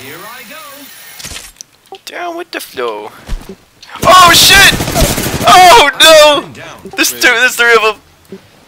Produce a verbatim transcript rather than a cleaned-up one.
Here I go. Down with the flow. Oh shit! Oh no! There's two, there's three of them.